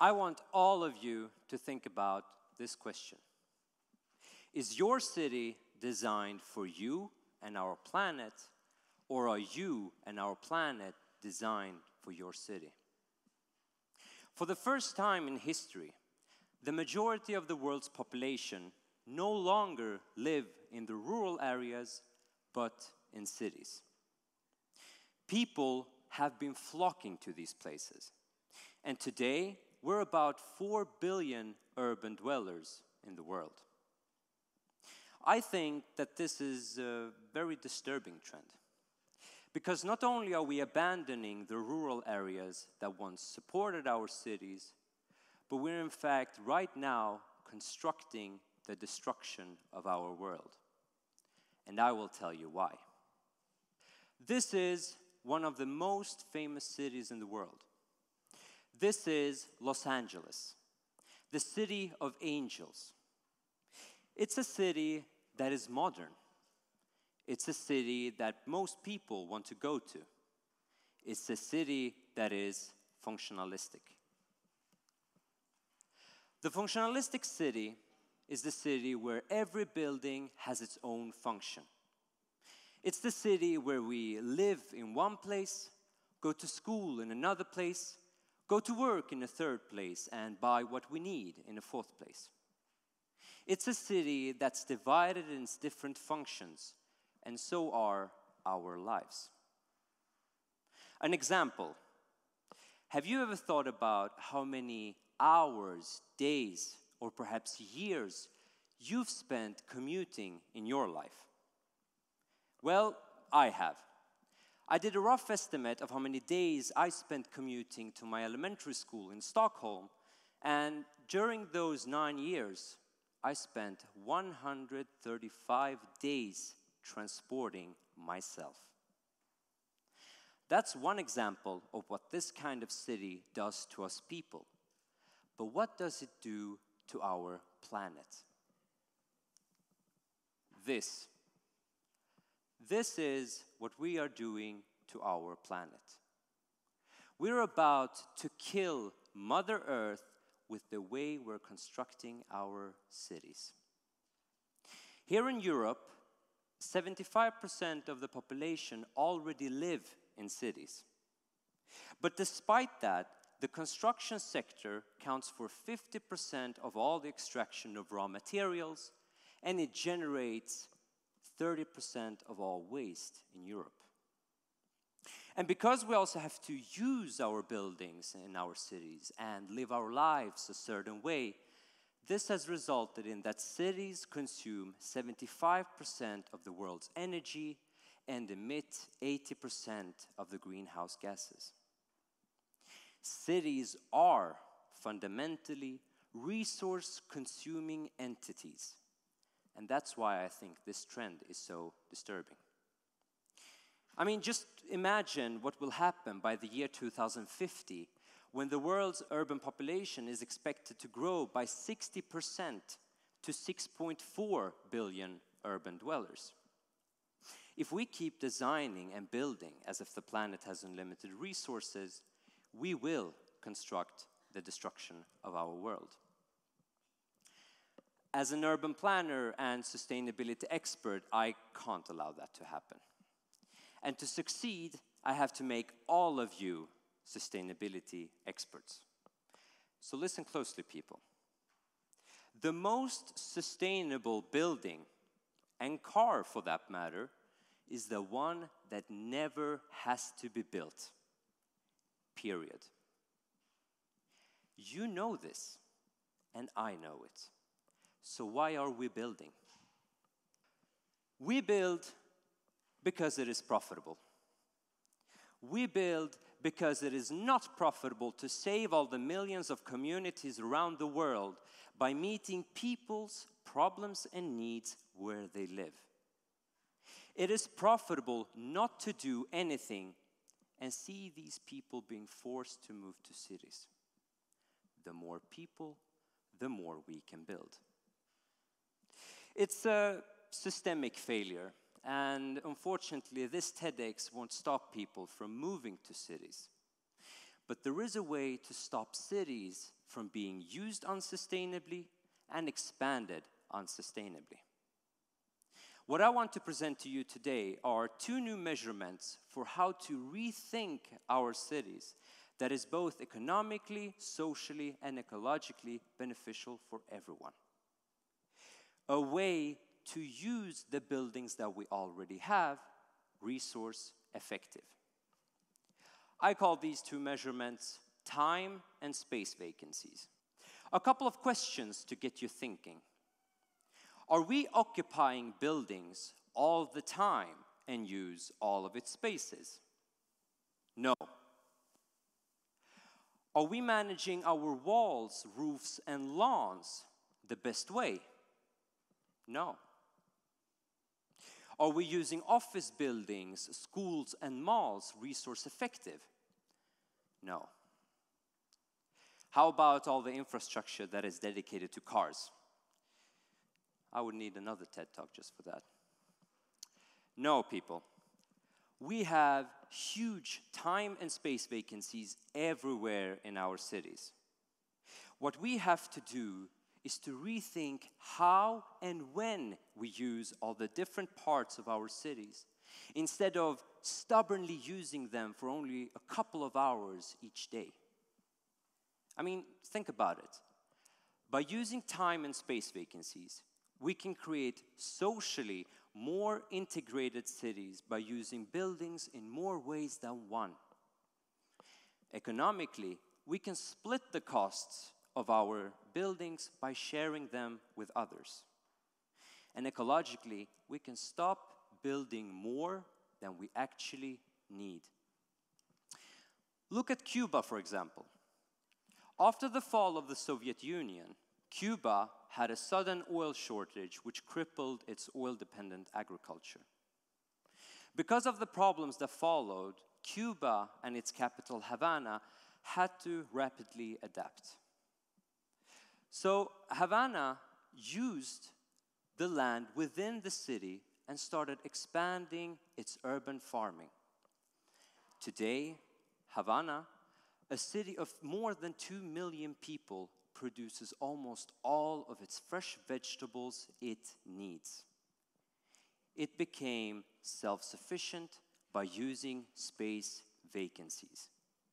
I want all of you to think about this question. Is your city designed for you and our planet, or are you and our planet designed for your city? For the first time in history, the majority of the world's population no longer live in the rural areas, but in cities. People have been flocking to these places, and today we're about 4 billion urban dwellers in the world. I think that this is a very disturbing trend, because not only are we abandoning the rural areas that once supported our cities, but we're in fact right now constructing the destruction of our world. And I will tell you why. This is one of the most famous cities in the world. This is Los Angeles, the city of angels. It's a city that is modern. It's a city that most people want to go to. It's a city that is functionalistic. The functionalistic city is the city where every building has its own function. It's the city where we live in one place, go to school in another place, go to work in a third place, and buy what we need in a fourth place. It's a city that's divided in its different functions, and so are our lives. An example. Have you ever thought about how many hours, days, or perhaps years you've spent commuting in your life? Well, I have. I did a rough estimate of how many days I spent commuting to my elementary school in Stockholm, and during those 9 years, I spent 135 days transporting myself. That's one example of what this kind of city does to us people. But what does it do to our planet? This is what we are doing to our planet. We're about to kill Mother Earth with the way we're constructing our cities. Here in Europe, 75% of the population already live in cities. But despite that, the construction sector counts for 50% of all the extraction of raw materials, and it generates 30% of all waste in Europe. And because we also have to use our buildings in our cities and live our lives a certain way, this has resulted in that cities consume 75% of the world's energy and emit 80% of the greenhouse gases. Cities are fundamentally resource-consuming entities, and that's why I think this trend is so disturbing. I mean, just imagine what will happen by the year 2050 when the world's urban population is expected to grow by 60% to 6.4 billion urban dwellers. If we keep designing and building as if the planet has unlimited resources, we will construct the destruction of our world. As an urban planner and sustainability expert, I can't allow that to happen. And to succeed, I have to make all of you sustainability experts. So listen closely, people. The most sustainable building, and car for that matter, is the one that never has to be built. Period. You know this, and I know it. So why are we building? We build because it is profitable. We build because it is not profitable to save all the millions of communities around the world by meeting people's problems and needs where they live. It is profitable not to do anything and see these people being forced to move to cities. The more people, the more we can build. It's a systemic failure, and unfortunately this TEDx won't stop people from moving to cities. but there is a way to stop cities from being used unsustainably and expanded unsustainably. What I want to present to you today are 2 new measurements for how to rethink our cities that is both economically, socially, and ecologically beneficial for everyone. A way to use the buildings that we already have resource effective. I call these 2 measurements time and space vacancies. A couple of questions to get you thinking. Are we occupying buildings all the time and use all of its spaces? No. Are we managing our walls, roofs, and lawns the best way? No. Are we using office buildings, schools, and malls resource effective? No. How about all the infrastructure that is dedicated to cars? I would need another TED Talk just for that. No, people. We have huge time and space vacancies everywhere in our cities. What we have to do is to rethink how and when we use all the different parts of our cities, instead of stubbornly using them for only a couple of hours each day. I mean, think about it. By using time and space vacancies, we can create socially more integrated cities by using buildings in more ways than one. Economically, we can split the costs of our buildings by sharing them with others. And ecologically, we can stop building more than we actually need. Look at Cuba, for example. After the fall of the Soviet Union, Cuba had a sudden oil shortage which crippled its oil-dependent agriculture. Because of the problems that followed, Cuba and its capital, Havana, had to rapidly adapt. So Havana used the land within the city and started expanding its urban farming. Today, Havana, a city of more than 2 million people, produces almost all of its fresh vegetables it needs. It became self-sufficient by using space vacancies.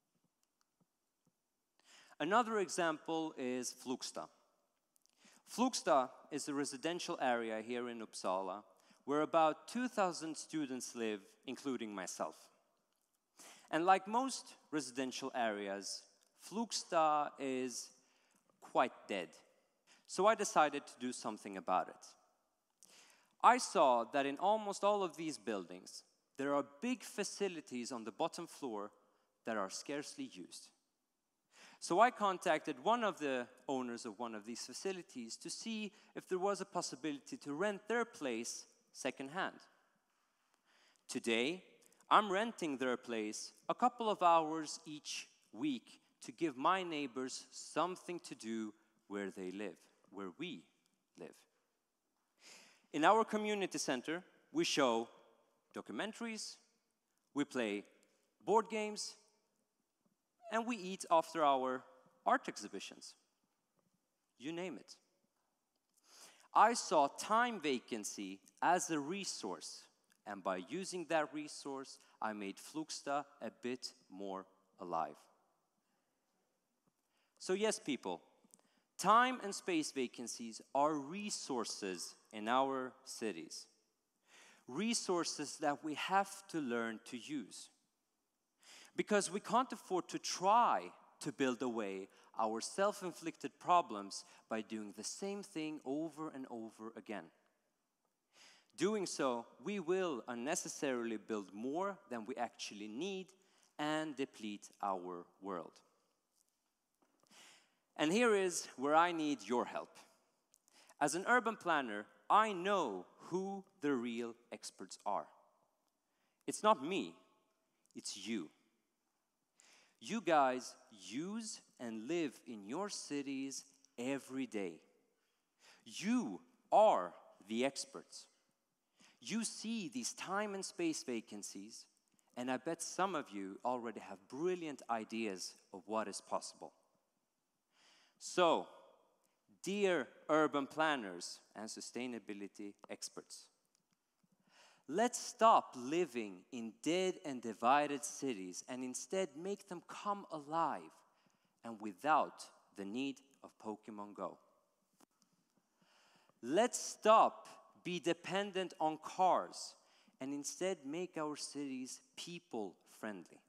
Another example is Flogsta. Flogsta is a residential area here in Uppsala where about 2,000 students live, including myself. And like most residential areas, Flogsta is quite dead. So I decided to do something about it. I saw that in almost all of these buildings, there are big facilities on the bottom floor that are scarcely used. So I contacted one of the owners of one of these facilities to see if there was a possibility to rent their place secondhand. Today, I'm renting their place a couple of hours each week to give my neighbors something to do where they live, where we live. In our community center, we show documentaries, we play board games, and we eat after our art exhibitions. You name it. I saw time vacancy as a resource, and by using that resource, I made Flogsta a bit more alive. So yes, people, time and space vacancies are resources in our cities. Resources that we have to learn to use. Because we can't afford to try to build away our self-inflicted problems by doing the same thing over and over again. Doing so, we will unnecessarily build more than we actually need and deplete our world. And here is where I need your help. As an urban planner, I know who the real experts are. It's not me, it's you. You guys use and live in your cities every day. You are the experts. You see these time and space vacancies, And I bet some of you already have brilliant ideas of what is possible. So, dear urban planners and sustainability experts, let's stop living in dead and divided cities and instead make them come alive and without the need of Pokemon Go. Let's stop be dependent on cars and instead make our cities people-friendly.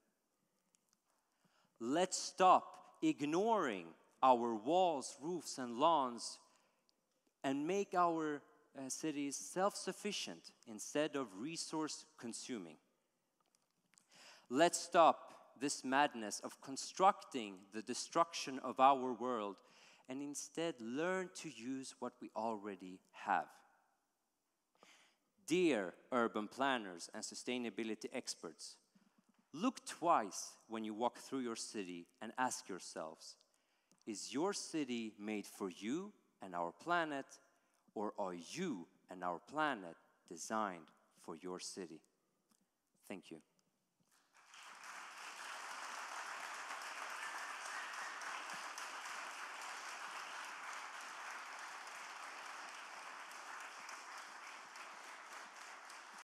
Let's stop ignoring our walls, roofs, and lawns and make our cities self-sufficient instead of resource-consuming. Let's stop this madness of constructing the destruction of our world and instead learn to use what we already have. Dear urban planners and sustainability experts, look twice when you walk through your city and ask yourselves, is your city made for you and our planet, or are you and our planet designed for your city? Thank you.